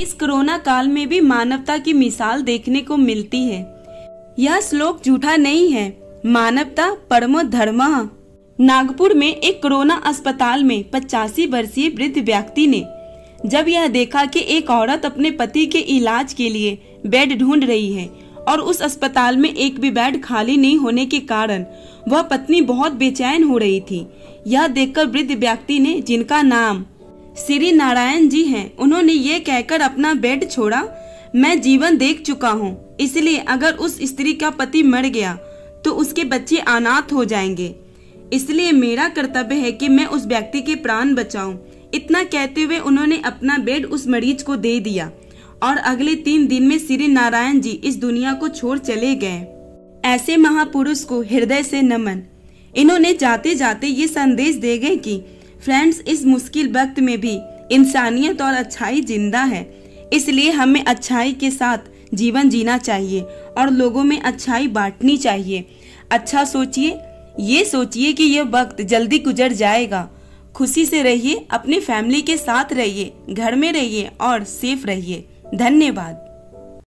इस कोरोना काल में भी मानवता की मिसाल देखने को मिलती है। यह श्लोक झूठा नहीं है, मानवता परमो धर्मः। नागपुर में एक कोरोना अस्पताल में 85 वर्षीय वृद्ध व्यक्ति ने जब यह देखा कि एक औरत अपने पति के इलाज के लिए बेड ढूंढ रही है और उस अस्पताल में एक भी बेड खाली नहीं होने के कारण वह पत्नी बहुत बेचैन हो रही थी, यह देखकर वृद्ध व्यक्ति ने, जिनका नाम श्री नारायण जी हैं, उन्होंने ये कहकर अपना बेड छोड़ा, मैं जीवन देख चुका हूँ, इसलिए अगर उस स्त्री का पति मर गया तो उसके बच्चे अनाथ हो जाएंगे, इसलिए मेरा कर्तव्य है कि मैं उस व्यक्ति के प्राण बचाऊं। इतना कहते हुए उन्होंने अपना बेड उस मरीज को दे दिया और अगले 3 दिन में श्री नारायण जी इस दुनिया को छोड़ चले गए। ऐसे महापुरुष को हृदय से नमन। इन्होंने जाते जाते ये संदेश दे गए कि फ्रेंड्स, इस मुश्किल वक्त में भी इंसानियत और अच्छाई जिंदा है, इसलिए हमें अच्छाई के साथ जीवन जीना चाहिए और लोगों में अच्छाई बांटनी चाहिए। अच्छा सोचिए, ये सोचिए कि यह वक्त जल्दी गुजर जाएगा। खुशी से रहिए, अपनी फैमिली के साथ रहिए, घर में रहिए और सेफ रहिए। धन्यवाद।